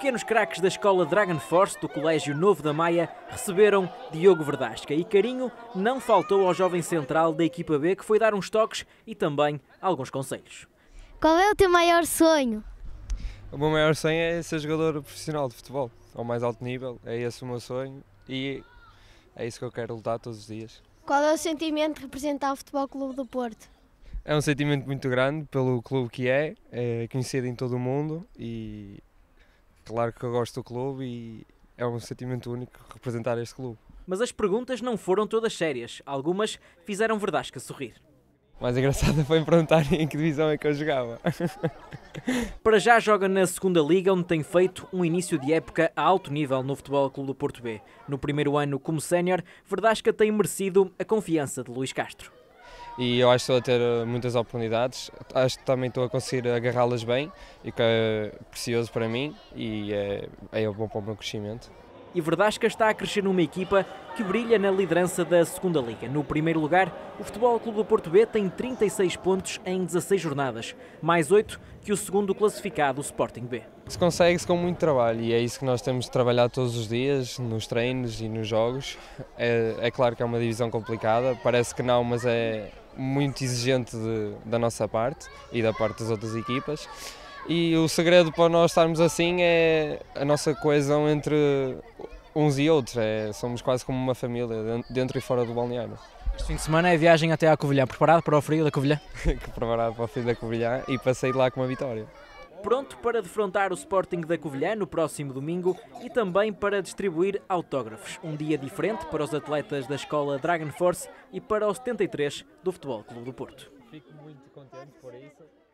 pequenos craques da escola Dragon Force do Colégio Novo da Maia receberam Diogo Verdasca e carinho não faltou ao jovem central da equipa B, que foi dar uns toques e também alguns conselhos. Qual é o teu maior sonho? O meu maior sonho é ser jogador profissional de futebol, ao mais alto nível, é esse o meu sonho e é isso que eu quero lutar todos os dias. Qual é o sentimento de representar o Futebol Clube do Porto? É um sentimento muito grande pelo clube que é conhecido em todo o mundo e claro que eu gosto do clube e é um sentimento único representar este clube. Mas as perguntas não foram todas sérias, algumas fizeram Verdasca sorrir. O mais engraçado foi me perguntarem em que divisão é que eu jogava. Para já joga na segunda Liga, onde tem feito um início de época a alto nível no Futebol Clube do Porto B. No primeiro ano como sénior, Verdasca tem merecido a confiança de Luís Castro. E eu acho que estou a ter muitas oportunidades, acho que também estou a conseguir agarrá-las bem, e que é precioso para mim e é bom para o meu crescimento. E Verdasca está a crescer numa equipa que brilha na liderança da segunda Liga. No primeiro lugar, o Futebol Clube do Porto B tem 36 pontos em 16 jornadas, mais 8 que o segundo classificado, o Sporting B. Se consegue-se com muito trabalho e é isso que nós temos de trabalhar todos os dias, nos treinos e nos jogos. É claro que é uma divisão complicada, parece que não, mas é muito exigente da nossa parte e da parte das outras equipas. E o segredo para nós estarmos assim é a nossa coesão entre uns e outros, somos quase como uma família, dentro e fora do balneário. Este fim de semana é viagem até à Covilhã, preparado para o frio da Covilhã? Preparado para o fim da Covilhã e para sair lá com uma vitória. Pronto para defrontar o Sporting da Covilhã no próximo domingo e também para distribuir autógrafos. Um dia diferente para os atletas da escola Dragon Force e para os 73 do Futebol Clube do Porto. Fico muito contente por isso.